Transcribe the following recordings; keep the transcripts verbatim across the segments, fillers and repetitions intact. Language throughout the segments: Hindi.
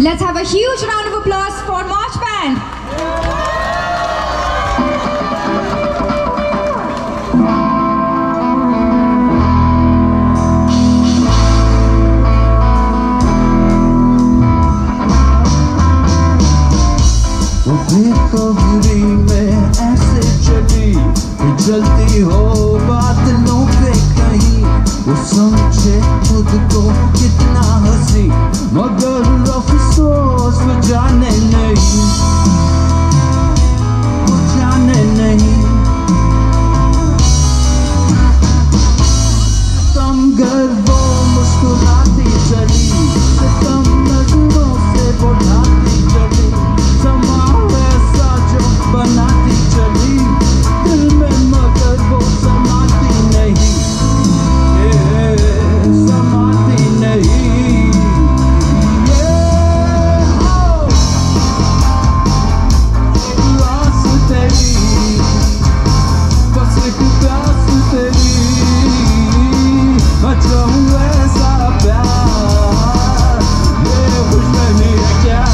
Let's have a huge round of applause for MAUJ band. वो बेखबरी में ऐसे चली जल्दी हो बादलों पे कहीं, वो समझे खुद को कितना हंसी मगर अफसोस वो जाने नहीं, वो जाने नहीं। कम घर वो मुस्कुराती चली, कम नजरों से वो ढाती चली, समा ऐसा जो बनाती चली दिल में मगर वो समाती नहीं, समाती नहीं। प्यास तेरी, बस एक प्यास तेरी, मैं चाहूँ ऐसा प्यार। ये खुशफहमी है क्या,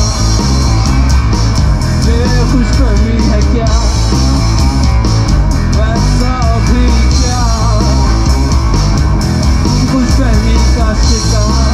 ये खुशफहमी है क्या, वैसा भी क्या खुशफहमी का शिकार।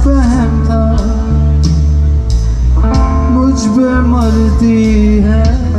फहम था मुझ पे मरती है।